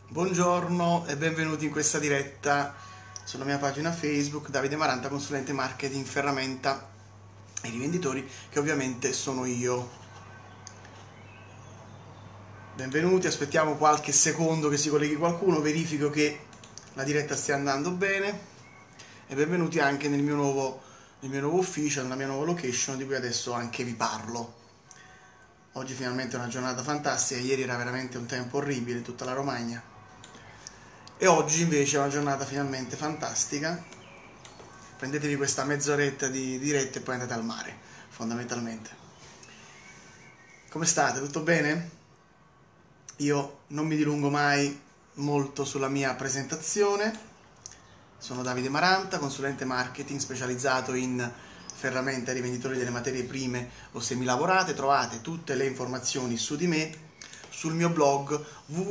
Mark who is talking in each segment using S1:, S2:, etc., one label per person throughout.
S1: Buongiorno e benvenuti in questa diretta sulla mia pagina Facebook, Davide Maranta, consulente marketing ferramenta e rivenditori, che ovviamente sono io. Benvenuti, aspettiamo qualche secondo che si colleghi qualcuno, verifico che la diretta stia andando bene e benvenuti anche nel mio nuovo ufficio, nella mia nuova location di cui adesso anche vi parlo. Oggi finalmente è una giornata fantastica, ieri era veramente un tempo orribile in tutta la Romagna. E oggi invece è una giornata finalmente fantastica. Prendetevi questa mezz'oretta di diretta e poi andate al mare, fondamentalmente. Come state? Tutto bene? Io non mi dilungo mai molto sulla mia presentazione. Sono Davide Maranta, consulente marketing specializzato in ferramenta e rivenditori delle materie prime o semilavorate. Trovate tutte le informazioni su di me sul mio blog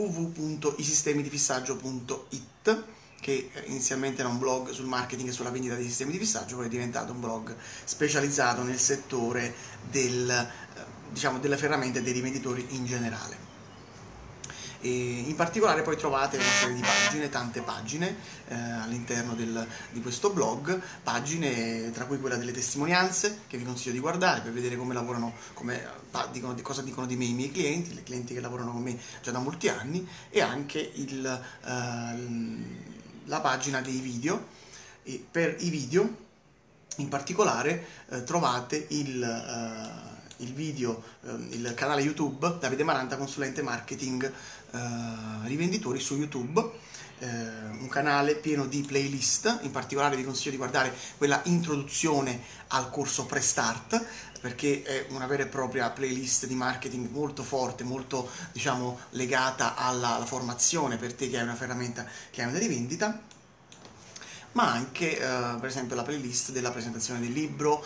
S1: www.isistemidifissaggio.it, che inizialmente era un blog sul marketing e sulla vendita dei sistemi di fissaggio, poi è diventato un blog specializzato nel settore delle ferramente e dei rivenditori in generale. E in particolare poi trovate una serie di pagine, tante pagine all'interno di questo blog, pagine tra cui quella delle testimonianze che vi consiglio di guardare per vedere come lavorano, cosa dicono di me i miei clienti, le clienti che lavorano con me già da molti anni, e anche la pagina dei video. E per i video in particolare trovate il canale YouTube Davide Maranta, consulente marketing rivenditori su YouTube, un canale pieno di playlist. In particolare vi consiglio di guardare quella introduzione al corso Pre-Start, perché è una vera e propria playlist di marketing molto forte, molto legata alla formazione per te che hai una ferramenta, che hai una rivendita, ma anche per esempio la playlist della presentazione del libro,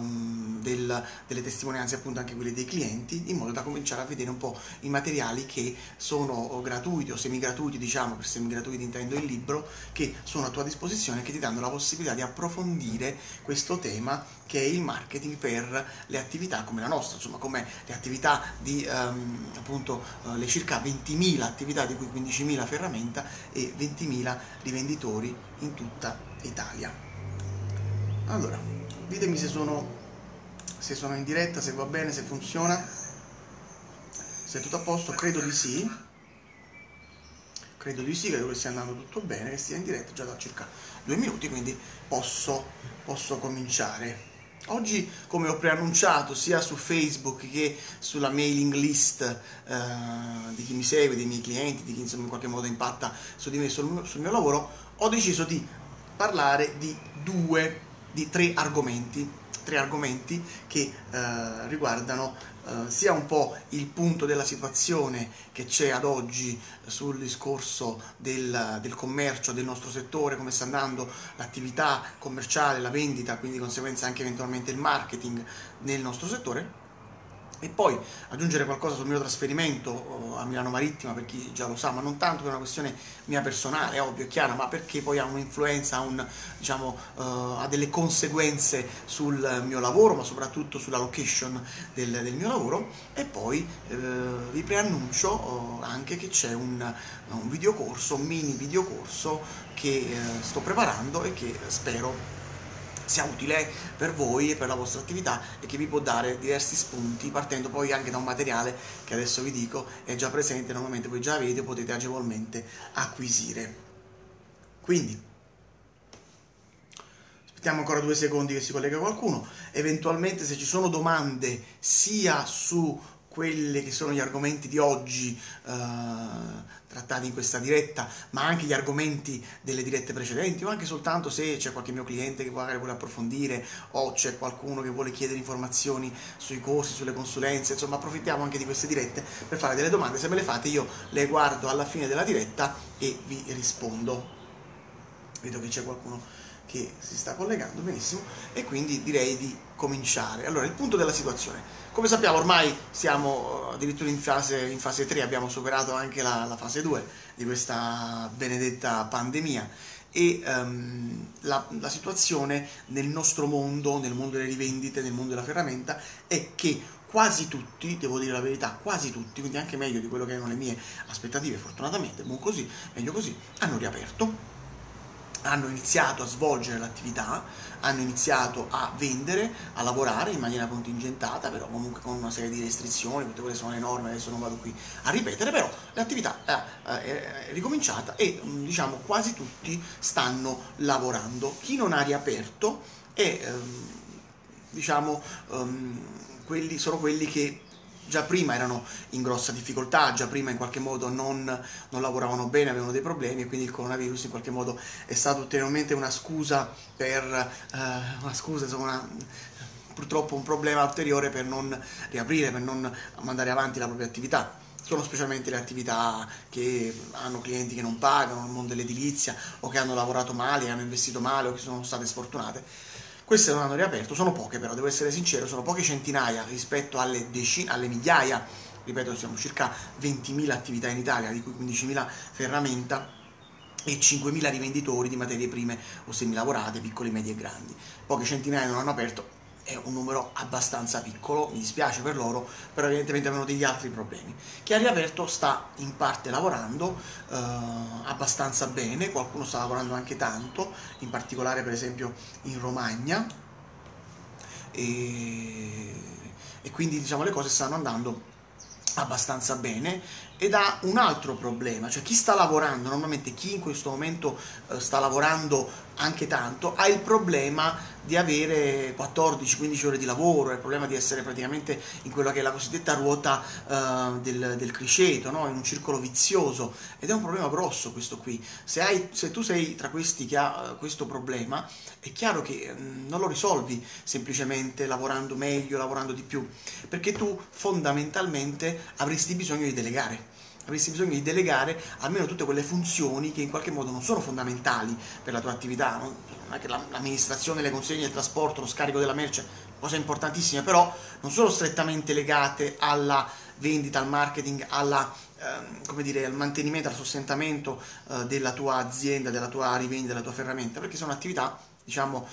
S1: delle testimonianze, appunto anche quelle dei clienti, in modo da cominciare a vedere un po' i materiali che sono gratuiti o semi-gratuiti, per semi-gratuiti intendo il libro, che sono a tua disposizione e che ti danno la possibilità di approfondire questo tema che è il marketing per le attività come la nostra, insomma come le attività di le circa 20.000 attività, di cui 15.000 ferramenta e 20.000 rivenditori in tutta Italia. Allora, ditemi se sono in diretta, se va bene, se funziona, se è tutto a posto. Credo di sì, credo che stia andando tutto bene, che stia in diretta già da circa 2 minuti, quindi posso cominciare. Oggi, come ho preannunciato sia su Facebook che sulla mailing list di chi mi segue, dei miei clienti, di chi insomma in qualche modo impatta su di me, sul mio lavoro, ho deciso di parlare di tre argomenti che riguardano sia un po' il punto della situazione che c'è ad oggi sul discorso del commercio, del nostro settore, come sta andando l'attività commerciale, la vendita, quindi di conseguenza anche eventualmente il marketing nel nostro settore, e poi aggiungere qualcosa sul mio trasferimento a Milano Marittima, per chi già lo sa, ma non tanto per una questione mia personale, ovvio, è chiara, ma perché poi ha un'influenza, ha delle conseguenze sul mio lavoro, ma soprattutto sulla location del mio lavoro. E poi vi preannuncio anche che c'è un videocorso, un mini videocorso che sto preparando e che spero sia utile per voi e per la vostra attività, e che vi può dare diversi spunti, partendo poi anche da un materiale che adesso vi dico è già presente, normalmente voi già avete, potete agevolmente acquisire. Quindi aspettiamo ancora 2 secondi che si collega qualcuno. Eventualmente, se ci sono domande sia su quelli che sono gli argomenti di oggi trattati in questa diretta, ma anche gli argomenti delle dirette precedenti, o anche soltanto se c'è qualche mio cliente che magari vuole approfondire, o c'è qualcuno che vuole chiedere informazioni sui corsi, sulle consulenze, insomma approfittiamo anche di queste dirette per fare delle domande. Se me le fate io le guardo alla fine della diretta e vi rispondo. Vedo che c'è qualcuno che si sta collegando, benissimo, e quindi direi di cominciare. Allora, il punto della situazione. Come sappiamo, ormai siamo addirittura in fase 3, abbiamo superato anche la fase 2 di questa benedetta pandemia, e la situazione nel nostro mondo, nel mondo delle rivendite, nel mondo della ferramenta, è che quasi tutti, devo dire la verità, quasi tutti, quindi anche meglio di quello che erano le mie aspettative, fortunatamente, buon così, meglio così, hanno riaperto, hanno iniziato a svolgere l'attività, hanno iniziato a vendere, a lavorare in maniera contingentata, però comunque con una serie di restrizioni, tutte quelle sono le norme, adesso non vado qui a ripetere, però l'attività è ricominciata e diciamo quasi tutti stanno lavorando. Chi non ha riaperto è diciamo sono quelli che già prima erano in grossa difficoltà, già prima in qualche modo non lavoravano bene, avevano dei problemi, e quindi il coronavirus in qualche modo è stato ulteriormente una scusa insomma, purtroppo un problema ulteriore per non riaprire, per non mandare avanti la propria attività. Sono specialmente le attività che hanno clienti che non pagano, nel mondo dell'edilizia, o che hanno lavorato male, hanno investito male, o che sono state sfortunate. Queste non hanno riaperto, sono poche però, devo essere sincero, sono poche centinaia rispetto alle migliaia, ripeto, siamo circa 20.000 attività in Italia, di cui 15.000 ferramenta e 5.000 rivenditori di materie prime o semilavorate, piccoli, medie e grandi. Poche centinaia non hanno aperto, è un numero abbastanza piccolo, mi dispiace per loro, però evidentemente avevano degli altri problemi. Chi ha riaperto sta in parte lavorando abbastanza bene, qualcuno sta lavorando anche tanto, in particolare per esempio in Romagna, e quindi diciamo le cose stanno andando abbastanza bene. Ed ha un altro problema, cioè chi sta lavorando, normalmente chi in questo momento sta lavorando anche tanto, ha il problema di avere 14-15 ore di lavoro, ha il problema di essere praticamente in quella che è la cosiddetta ruota del criceto, no? In un circolo vizioso, ed è un problema grosso questo qui. Se tu sei tra questi che ha questo problema, è chiaro che non lo risolvi semplicemente lavorando meglio, lavorando di più, perché tu fondamentalmente avresti bisogno di delegare. Avresti bisogno di delegare almeno tutte quelle funzioni che in qualche modo non sono fondamentali per la tua attività. Non è che l'amministrazione, le consegne, il trasporto, lo scarico della merce, cose importantissime, però non sono strettamente legate alla vendita, al marketing, come dire, al mantenimento, al sostentamento della tua azienda, della tua rivendita, della tua ferramenta, perché sono attività, diciamo,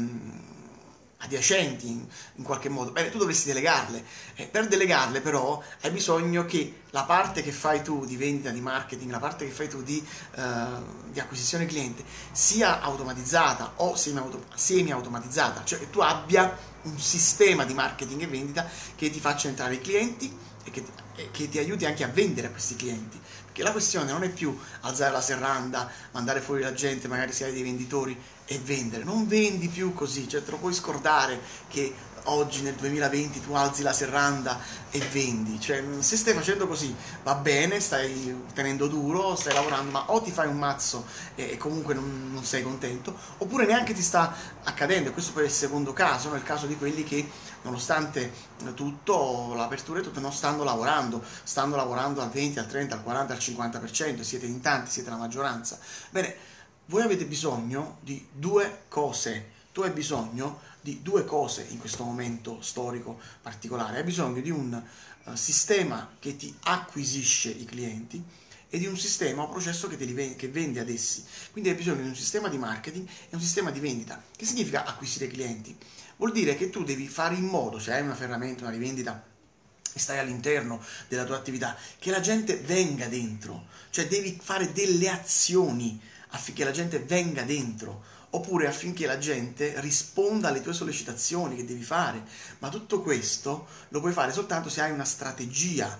S1: adiacenti in qualche modo. Bene, tu dovresti delegarle. Per delegarle però hai bisogno che la parte che fai tu di vendita, di marketing, la parte che fai tu di acquisizione cliente sia automatizzata o semi-automatizzata, cioè che tu abbia un sistema di marketing e vendita che ti faccia entrare i clienti e che ti aiuti anche a vendere a questi clienti. Perché la questione non è più alzare la serranda, mandare fuori la gente, magari se hai dei venditori, e vendere. Non vendi più così, cioè te lo puoi scordare che oggi nel 2020 tu alzi la serranda e vendi. Cioè, se stai facendo così va bene, stai tenendo duro, stai lavorando, ma o ti fai un mazzo e comunque non sei contento, oppure neanche ti sta accadendo. E questo poi è il secondo caso, no? Il caso di quelli che nonostante tutto, l'apertura e tutto, non stanno lavorando al 20, al 30, al 40, al 50%, siete in tanti, siete la maggioranza. Bene, voi avete bisogno di due cose. Tu hai bisogno di due cose in questo momento storico particolare. Hai bisogno di un sistema che ti acquisisce i clienti e di un sistema o processo che vende ad essi. Quindi hai bisogno di un sistema di marketing e un sistema di vendita. Che significa acquisire clienti? Vuol dire che tu devi fare in modo, se hai una ferramenta, una rivendita, e stai all'interno della tua attività, che la gente venga dentro. Cioè devi fare delle azioni affinché la gente venga dentro, oppure affinché la gente risponda alle tue sollecitazioni che devi fare. Ma tutto questo lo puoi fare soltanto se hai una strategia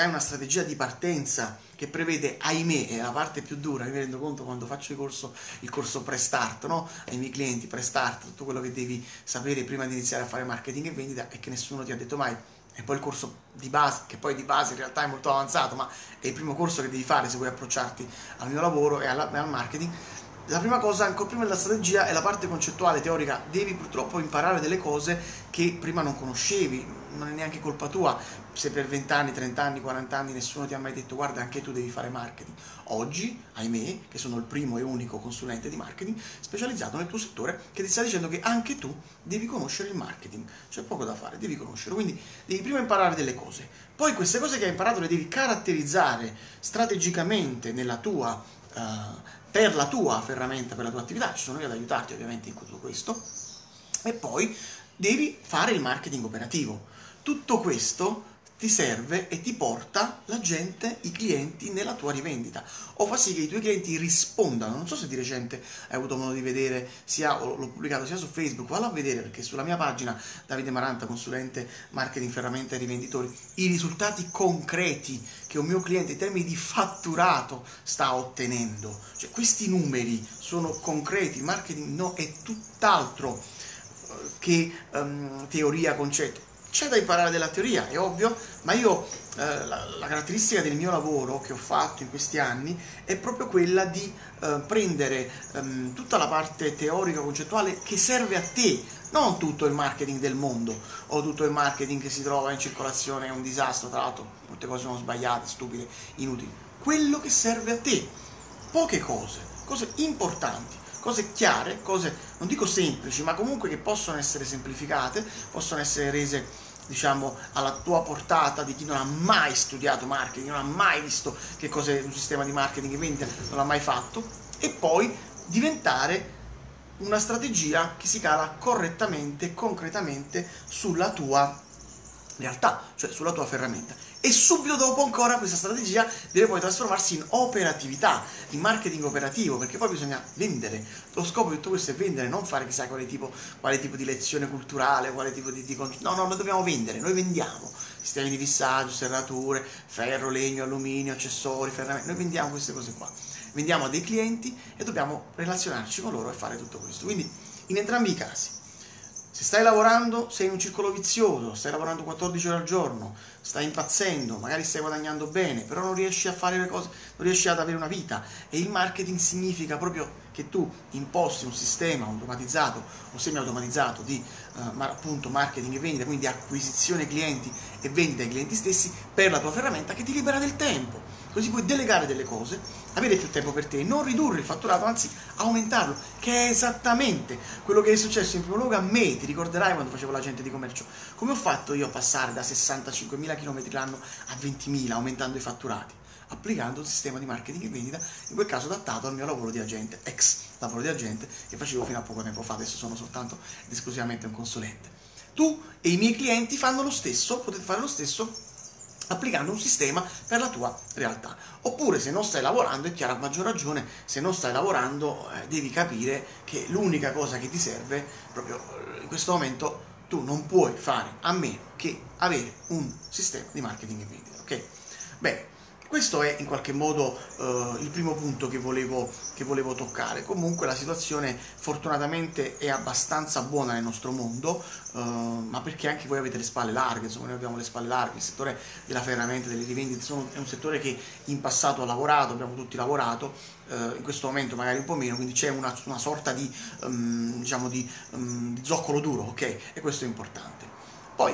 S1: di partenza che prevede, ahimè, è la parte più dura. Mi rendo conto quando faccio il corso pre-start, no? Ai miei clienti pre-start, tutto quello che devi sapere prima di iniziare a fare marketing e vendita è che nessuno ti ha detto mai. E poi il corso di base, che poi di base in realtà è molto avanzato, ma è il primo corso che devi fare se vuoi approcciarti al mio lavoro e al marketing. La prima cosa, ancora prima della strategia, è la parte concettuale, teorica. Devi purtroppo imparare delle cose che prima non conoscevi, non è neanche colpa tua se per 20 anni, 30 anni, 40 anni nessuno ti ha mai detto guarda, anche tu devi fare marketing. Oggi, ahimè, che sono il primo e unico consulente di marketing specializzato nel tuo settore, che ti sta dicendo che anche tu devi conoscere il marketing. C'è poco da fare, devi conoscerlo, quindi devi prima imparare delle cose. Poi queste cose che hai imparato le devi caratterizzare strategicamente nella tua per la tua ferramenta, per la tua attività. Ci sono io ad aiutarti ovviamente in tutto questo. E poi devi fare il marketing operativo. tutto questo ti serve e ti porta la gente, i clienti nella tua rivendita, o fa sì che i tuoi clienti rispondano. Non so se di recente hai avuto modo di vedere, l'ho pubblicato sia su Facebook, vallo a vedere, perché sulla mia pagina Davide Maranta, consulente marketing, ferramenta e rivenditori, i risultati concreti che un mio cliente in termini di fatturato sta ottenendo. Cioè, questi numeri sono concreti, il marketing no, è tutt'altro che teoria, concetto. C'è da imparare della teoria, è ovvio, ma io la caratteristica del mio lavoro che ho fatto in questi anni è proprio quella di prendere tutta la parte teorica, concettuale che serve a te, non tutto il marketing del mondo o tutto il marketing che si trova in circolazione, è un disastro, tra l'altro molte cose sono sbagliate, stupide, inutili. Quello che serve a te, poche cose importanti, cose chiare, cose non dico semplici, ma comunque che possono essere semplificate, possono essere rese, diciamo, alla tua portata di chi non ha mai studiato marketing, non ha mai visto che cos'è un sistema di marketing e vendita, non l'ha mai fatto, e poi diventare una strategia che si cala correttamente, concretamente sulla tua realtà, cioè sulla tua ferramenta. E subito dopo ancora questa strategia deve poi trasformarsi in operatività, in marketing operativo, perché poi bisogna vendere. Lo scopo di tutto questo è vendere, non fare chissà quale tipo di lezione culturale, quale tipo di no, noi dobbiamo vendere, noi vendiamo sistemi di fissaggio, serrature, ferro, legno, alluminio, accessori, ferramenta, noi vendiamo queste cose qua, vendiamo a dei clienti e dobbiamo relazionarci con loro e fare tutto questo. Quindi in entrambi i casi, se stai lavorando, sei in un circolo vizioso, stai lavorando 14 ore al giorno, stai impazzendo, magari stai guadagnando bene, però non riesci a fare le cose, non riesci ad avere una vita. E il marketing significa proprio che tu imposti un sistema automatizzato o semi-automatizzato di appunto marketing e vendita, quindi acquisizione clienti e vendita ai clienti stessi, per la tua ferramenta, che ti libera del tempo. Così puoi delegare delle cose, avere più tempo per te, non ridurre il fatturato, anzi aumentarlo, che è esattamente quello che è successo in primo luogo a me. Ti ricorderai quando facevo l'agente di commercio, come ho fatto io a passare da 65.000 km l'anno a 20.000, aumentando i fatturati, applicando un sistema di marketing e vendita, in quel caso adattato al mio lavoro di agente, ex lavoro di agente che facevo fino a poco tempo fa. Adesso sono soltanto ed esclusivamente un consulente. Tu e i miei clienti fanno lo stesso, potete fare lo stesso applicando un sistema per la tua realtà. Oppure, se non stai lavorando, è chiaro, a maggior ragione, se non stai lavorando devi capire che l'unica cosa che ti serve proprio in questo momento, tu non puoi fare a meno che avere un sistema di marketing e vendita, ok? Bene, questo è in qualche modo il primo punto che volevo toccare. Comunque la situazione fortunatamente è abbastanza buona nel nostro mondo, ma perché anche voi avete le spalle larghe, insomma noi abbiamo le spalle larghe. Il settore della ferramenta, delle rivendite è un settore che in passato ha lavorato, abbiamo tutti lavorato, in questo momento magari un po' meno, quindi c'è una sorta di, diciamo di zoccolo duro, ok? E questo è importante. Poi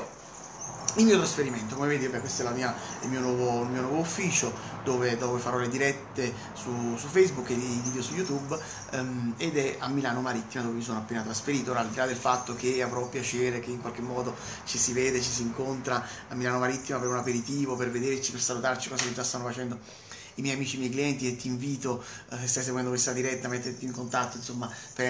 S1: il mio trasferimento, come vedi, questo è il mio nuovo ufficio dove farò le dirette su Facebook e i video su YouTube, ed è a Milano Marittima, dove mi sono appena trasferito. Ora, al di là del fatto che avrò piacere che in qualche modo ci si vede, ci si incontra a Milano Marittima per un aperitivo, per vederci, per salutarci, cosa che già stanno facendo i miei amici, i miei clienti, e ti invito, se stai seguendo questa diretta, a metterti in contatto, insomma,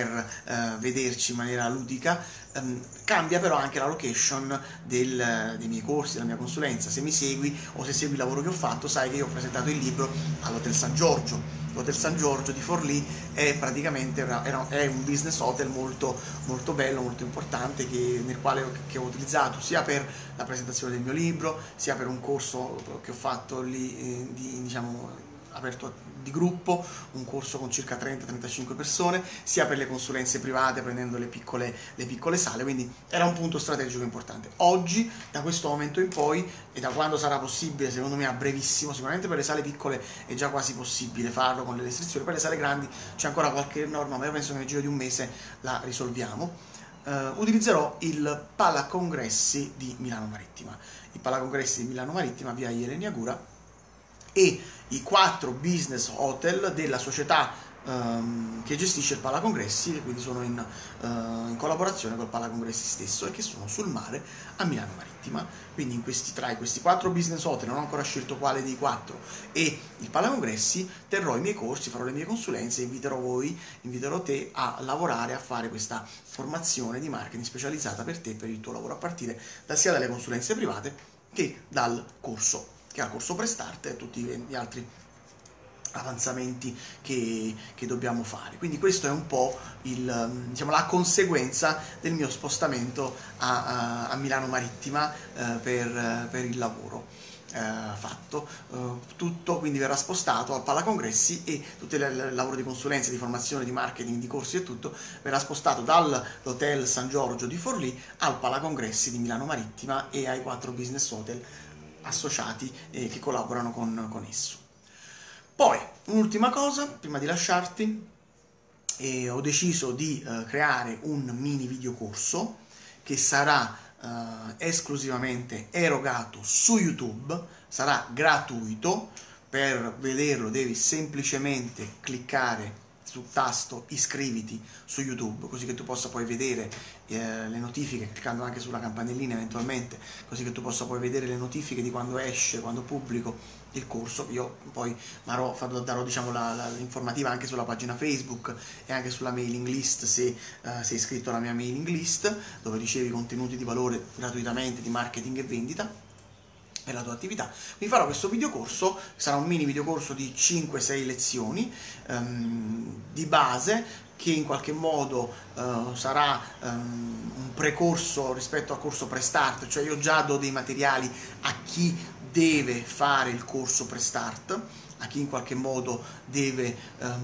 S1: per vederci in maniera ludica. Cambia però anche la location dei miei corsi, della mia consulenza. Se mi segui o se segui il lavoro che ho fatto, sai che io ho presentato il libro all'Hotel San Giorgio. L'Hotel San Giorgio di Forlì è praticamente è un business hotel molto, molto bello, molto importante, nel quale che ho utilizzato sia per la presentazione del mio libro, sia per un corso che ho fatto lì, diciamo, aperto di gruppo, un corso con circa 30-35 persone, sia per le consulenze private, prendendo le piccole sale. Quindi era un punto strategico importante. Oggi, da questo momento in poi, e da quando sarà possibile, secondo me a brevissimo, sicuramente per le sale piccole è già quasi possibile farlo con le restrizioni, per le sale grandi c'è ancora qualche norma, ma io penso che nel giro di un mese la risolviamo. Utilizzerò il Palacongressi di Milano Marittima. Il Palacongressi di Milano Marittima, via Jelenia Gura, e i 4 business hotel della società che gestisce il Palacongressi, e quindi sono in collaborazione col Palacongressi stesso, e che sono sul mare a Milano Marittima. Quindi tra questi 4 business hotel, non ho ancora scelto quale dei 4, e il Palacongressi, terrò i miei corsi, farò le mie consulenze, inviterò te a lavorare, a fare questa formazione di marketing specializzata per te, per il tuo lavoro, a partire sia dalle consulenze private che dal corso, che è il corso Prestart e tutti gli altri avanzamenti che dobbiamo fare. Quindi questo è un po' diciamo, la conseguenza del mio spostamento a Milano Marittima per il lavoro fatto. Tutto quindi verrà spostato al Palacongressi, e tutto il lavoro di consulenza, di formazione, di marketing, di corsi e tutto verrà spostato dall'Hotel San Giorgio di Forlì al Palacongressi di Milano Marittima e ai 4 business hotel associati che collaborano con esso. Poi, un'ultima cosa, prima di lasciarti, ho deciso di creare un mini videocorso che sarà esclusivamente erogato su YouTube, sarà gratuito. Per vederlo devi semplicemente cliccare sul tasto iscriviti su YouTube, così che tu possa poi vedere le notifiche, cliccando anche sulla campanellina eventualmente, così che tu possa poi vedere le notifiche di quando esce, quando pubblico il corso. Io poi darò diciamo, l'informativa anche sulla pagina Facebook e anche sulla mailing list, se sei iscritto alla mia mailing list, dove ricevi contenuti di valore gratuitamente di marketing e vendita per la tua attività. Vi farò questo videocorso, sarà un mini videocorso di 5-6 lezioni di base, che in qualche modo sarà un precorso rispetto al corso Prestart, cioè io già do dei materiali a chi deve fare il corso Prestart, a chi in qualche modo deve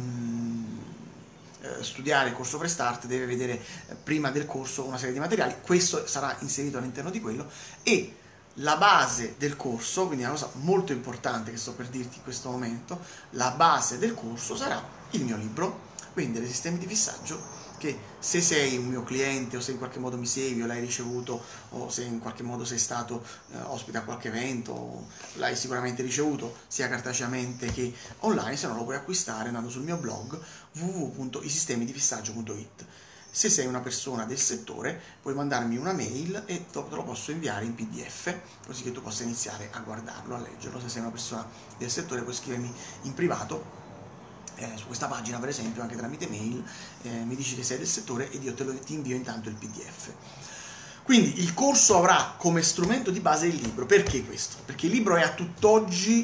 S1: studiare il corso Prestart, deve vedere prima del corso una serie di materiali. Questo sarà inserito all'interno di quello, e la base del corso, quindi una cosa molto importante che sto per dirti in questo momento, la base del corso sarà il mio libro Vendere sistemi di fissaggio, che se sei un mio cliente, o se in qualche modo mi segui o l'hai ricevuto, o se in qualche modo sei stato ospite a qualche evento, l'hai sicuramente ricevuto sia cartaceamente che online. Se no lo puoi acquistare andando sul mio blog www.isistemidifissaggio.it. Se sei una persona del settore, puoi mandarmi una mail e te lo posso inviare in PDF, così che tu possa iniziare a guardarlo, a leggerlo. Se sei una persona del settore, puoi scrivermi in privato su questa pagina, per esempio, anche tramite mail, mi dici che sei del settore ed io ti invio intanto il PDF. Quindi il corso avrà come strumento di base il libro. Perché questo? Perché il libro è a tutt'oggi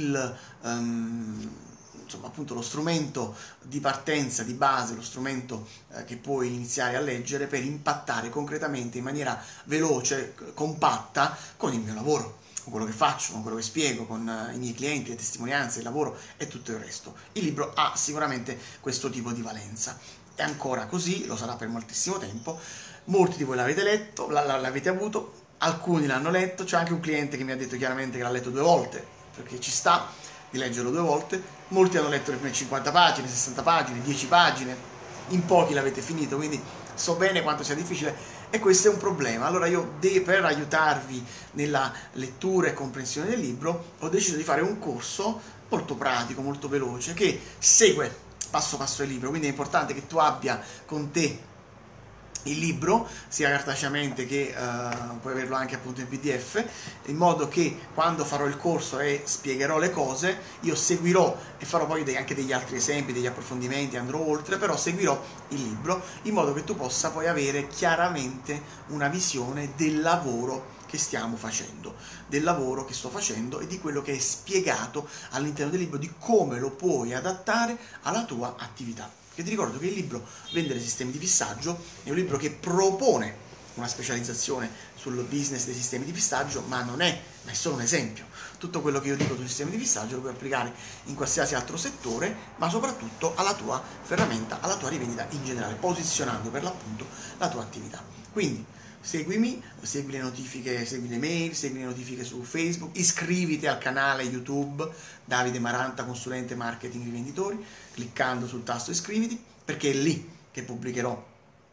S1: insomma, appunto, lo strumento di partenza, di base, lo strumento che puoi iniziare a leggere per impattare concretamente, in maniera veloce, compatta, con il mio lavoro, con quello che faccio, con quello che spiego, con i miei clienti, le testimonianze, il lavoro e tutto il resto. Il libro ha sicuramente questo tipo di valenza. È ancora così, lo sarà per moltissimo tempo. Molti di voi l'avete letto, l'avete avuto, alcuni l'hanno letto. C'è anche un cliente che mi ha detto chiaramente che l'ha letto 2 volte, perché ci sta di leggerlo 2 volte. Molti hanno letto le prime 50 pagine, 60 pagine, 10 pagine, in pochi l'avete finito, quindi so bene quanto sia difficile, e questo è un problema. Allora io, per aiutarvi nella lettura e comprensione del libro, ho deciso di fare un corso molto pratico, molto veloce, che segue passo passo il libro. Quindi è importante che tu abbia con te il libro, sia cartaceamente che puoi averlo anche appunto in PDF, in modo che quando farò il corso e spiegherò le cose, io seguirò e farò poi anche degli altri esempi, degli approfondimenti, andrò oltre, però seguirò il libro, in modo che tu possa poi avere chiaramente una visione del lavoro che stiamo facendo, del lavoro che sto facendo e di quello che è spiegato all'interno del libro, di come lo puoi adattare alla tua attività. Che ti ricordo che il libro Vendere sistemi di fissaggio è un libro che propone una specializzazione sul business dei sistemi di fissaggio, ma è solo un esempio. Tutto quello che io dico sui sistemi di fissaggio lo puoi applicare in qualsiasi altro settore, ma soprattutto alla tua ferramenta, alla tua rivendita in generale, posizionando per l'appunto la tua attività. Quindi seguimi, segui le notifiche, segui le mail, segui le notifiche su Facebook, iscriviti al canale YouTube Davide Maranta, consulente marketing rivenditori, cliccando sul tasto iscriviti, perché è lì che pubblicherò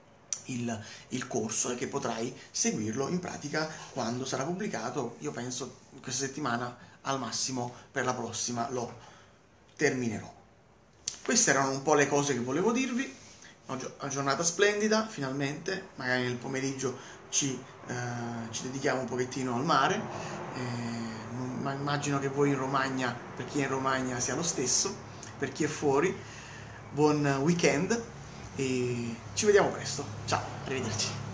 S1: il corso e che potrai seguirlo in pratica quando sarà pubblicato. Io penso questa settimana, al massimo per la prossima lo terminerò. Queste erano un po' le cose che volevo dirvi. Una giornata splendida, finalmente, magari nel pomeriggio ci dedichiamo un pochettino al mare, ma immagino che voi in Romagna, per chi è in Romagna sia lo stesso, per chi è fuori, buon weekend e ci vediamo presto, ciao, arrivederci.